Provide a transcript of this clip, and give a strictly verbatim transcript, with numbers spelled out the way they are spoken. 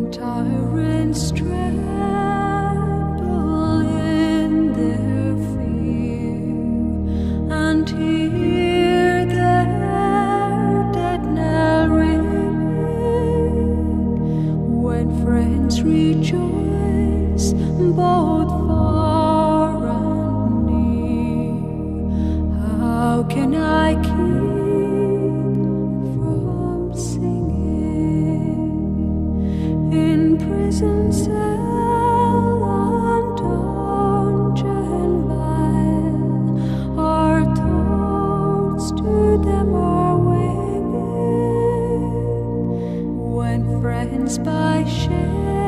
Tyrants tremble in their fear, and hear their dead knell ringing. When friends rejoice, both far and near, how can I keep from singing? In prison cell and dungeon vile, our thoughts to them are winging. When friends by shame